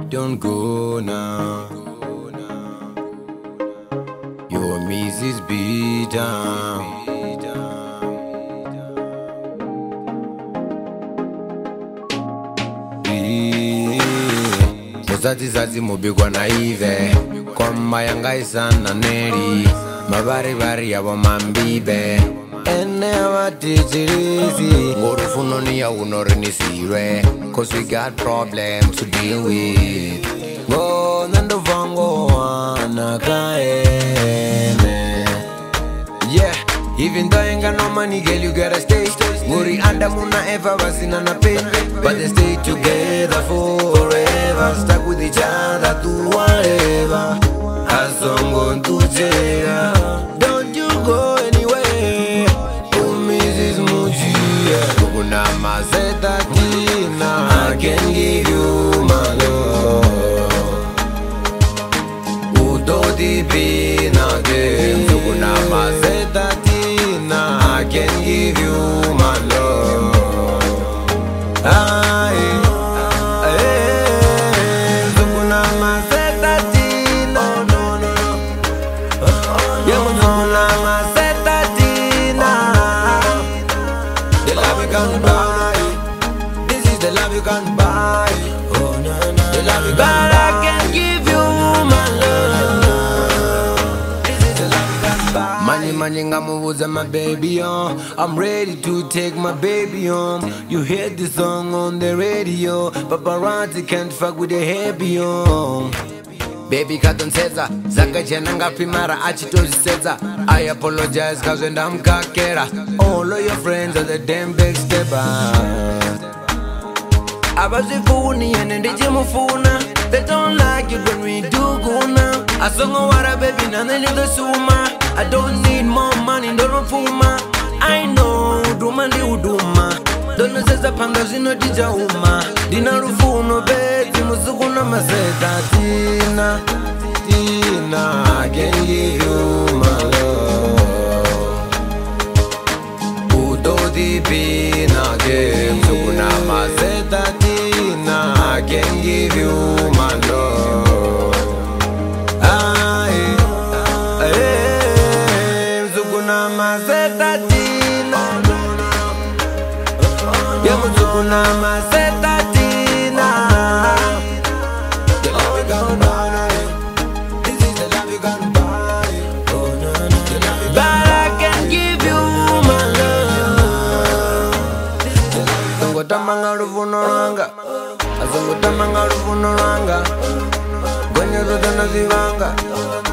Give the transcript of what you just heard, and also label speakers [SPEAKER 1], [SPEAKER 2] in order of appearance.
[SPEAKER 1] don't go now. Your Mrs. Beat down. Musati mubigwa naive Kwamba yanga isana neri Mabari yabo mambibe Ene awatichirizi Ngorufuno ni ya unorinisiwe Cause we got problems to deal with Go nando vango wana kaene Yeah, even though I ain't got no money, girl, you gotta stay. Muri Adamuna ever wasina na pain, but they stay together forever. Stuck with each other to whatever. Asongo ntujega, don't you go anywhere. Oh, Mrs. Mujia, kuna mazeta tina, I can give you my love. Udodi bina game, kuna mazeta tina, I can give you my love. Kuna mazeta tina, kuna mazeta tina. The love you can buy, this is the love you can buy. The love you can buy, but I can give you my love. This is the love you can buy. Money, ngamubuza my baby on. I'm ready to take my baby home. You hear this song on the radio. Paparazzi can't fuck with the happy on. Baby kadonseza zaka jena ngapi mara achitoziseza. I apologize cause when I'm kakera. All of your friends are the damn big steppers. Abazifuni and ndijimufuna. They don't like it when we do guna. Asongo wara baby nane nito suma. I don't need more money, don't fuma. I know, duma ndi uduma. Dono seza panga zino dija uma. Dina rufuno beti musukuna maseta tina. Tina, I can give you my love. Udo di pina game. Sukuna maseta tina, I can give you my love. Mazeta tina, Yamuzukuna mazeta tina. The love you can buy, this is the love you can buy. But I can give you my love. Azongo tamanga rufuno ranga, azongo tamanga rufuno ranga. Gwenye zote nazivanga.